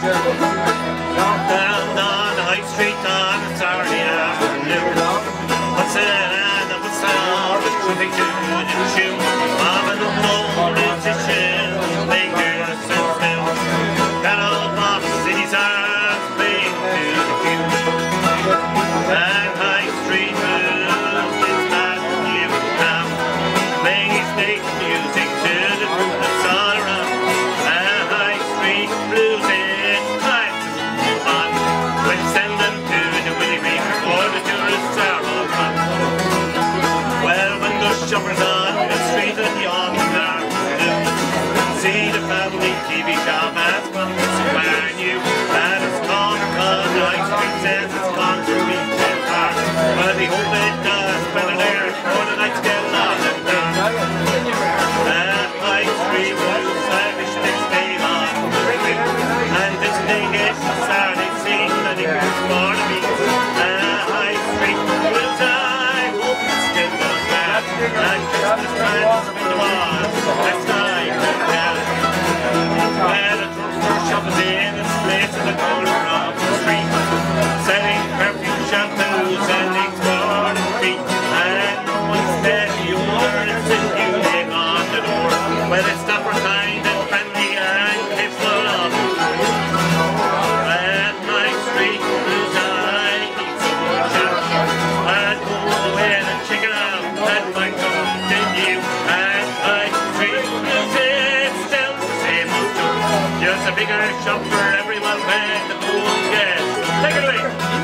Down on the High Street on a Saturday afternoon. What's that? What's that? The traffic to the tune of an old musician, makers and still. That old boss city's arms playing to the tune. That High Street blues is not new now. Playing his big music to the tune that's all around. That High Street blues is time to move on. When send them to the Willie Ring or the tourists are all gone. Well, when the shoppers on the street and the afternoon, see the family TV shop has come somewhere new. And it's gone because the High Street says it's gone to retail park. But they hope it does better there before the nights get long and dark. That High Street blues Irish next day on the street. And this day gets Saturday scene and it goes for the beat. High Street blues, I hope it still goes bad. And Christmas time's been the one next time we're down. Well, a drugstore shop is in its place in the corner of the street, selling perfume, shampoos and things for the feet. And no one's dead, the owner is a new name on the door. Well, it's not for kind and friendly and capable of the truth. At my street blues, I need some more chat. I'd go away and check it out, that might continue. At my street blues, it's still the same old tune. Just a bigger shop for everyone when the moon gets. Take it away!